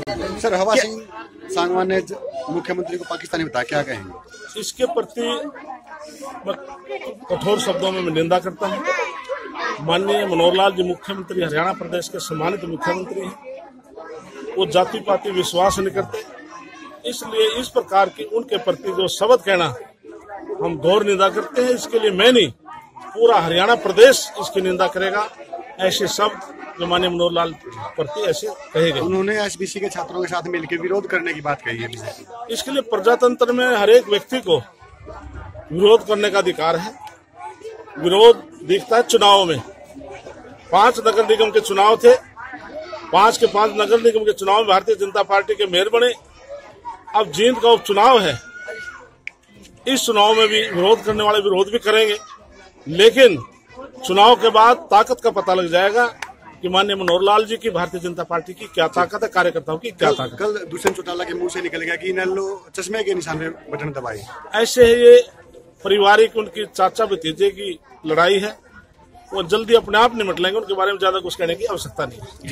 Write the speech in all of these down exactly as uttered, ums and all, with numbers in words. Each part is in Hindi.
सर, हवा सिंह सांगवान ने मुख्यमंत्री को पाकिस्तानी बताया, क्या कहेंगे? इसके प्रति मैं कठोर शब्दों में मैं निंदा करता हूँ। माननीय मनोहर लाल जी मुख्यमंत्री, हरियाणा प्रदेश के सम्मानित मुख्यमंत्री हैं। वो जाति पाति विश्वास नहीं करते, इसलिए इस प्रकार की उनके प्रति जो शब्द कहना हम घोर निंदा करते हैं। इसके लिए मैं नहीं, पूरा हरियाणा प्रदेश इसकी निंदा करेगा। ऐसे शब्द जो माननीय मनोहर लाल प्रति ऐसे कहे गए। उन्होंने एसबीसी के छात्रों के साथ मिलकर विरोध करने की बात कही है। इसके लिए प्रजातंत्र में हर एक व्यक्ति को विरोध करने का अधिकार है। विरोध दिखता है चुनाव में। पांच नगर निगम के चुनाव थे, पांच के पांच नगर निगम के चुनाव में भारतीय जनता पार्टी के मेयर बने। अब जींद का उपचुनाव है, इस चुनाव में भी विरोध करने वाले विरोध भी करेंगे, लेकिन चुनाव के बाद ताकत का पता लग जाएगा कि माननीय मनोहर लाल जी की, भारतीय जनता पार्टी की क्या ताकत है, कार्यकर्ताओं की क्या ताकत। कल दुष्यंत चौटाला के मुंह से निकल गया कि इनेलो चश्मे के निशान पे बटन दबाई। ऐसे ही ये पारिवारिक उनकी चाचा भतीजे की लड़ाई है, वो जल्दी अपने आप निपट लेंगे। उनके बारे में ज्यादा कुछ कहने की आवश्यकता नहीं है।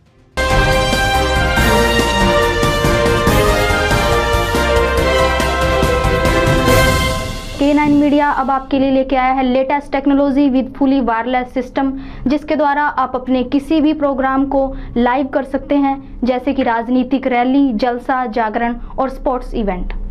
के नाइन मीडिया अब आपके लिए लेके आया है latest technology with fully wireless system, जिसके द्वारा आप अपने किसी भी प्रोग्राम को लाइव कर सकते हैं, जैसे कि राजनीतिक रैली, जलसा, जागरण और स्पोर्ट्स इवेंट।